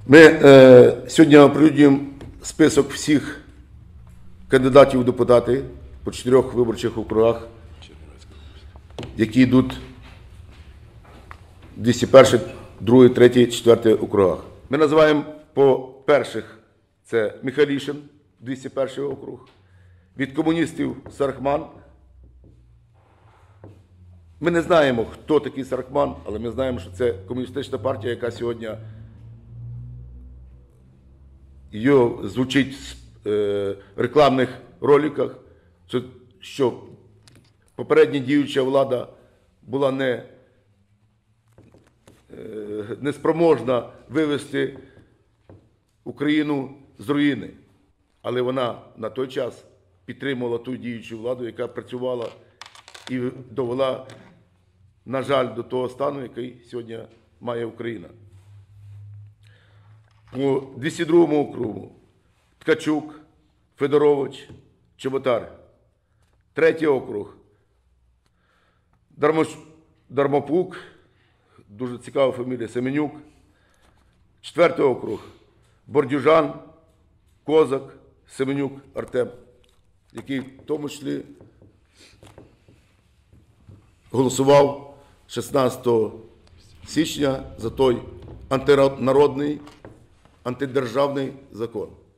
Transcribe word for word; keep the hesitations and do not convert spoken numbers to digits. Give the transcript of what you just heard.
Ми е, сьогодні оприлюднюємо список всіх кандидатів у депутати по чотирьох виборчих округах, які йдуть двісті перший, другий, третій, четвертий округах. Ми називаємо по перших це Михайлішин, двісті перший округ, від комуністів Сарахман. Ми не знаємо, хто такий Сарахман, але ми знаємо, що це комуністична партія, яка сьогодні її звучить в е, рекламних роликах, що, що попередня діюча влада була не, е, неспроможна вивести Україну з руїни. Але вона на той час підтримувала ту діючу владу, яка працювала і довела, на жаль, до того стану, який сьогодні має Україна. У двісті другому округу Ткачук, Федорович, Чеботар. Третій округ Дармош... Дармопук, дуже цікава фамілія, Семенюк. Четвертий округ Бордюжан, Козак, Семенюк, Артем, який в тому числі голосував шістнадцятого січня за той антинародний, антидержавний закон.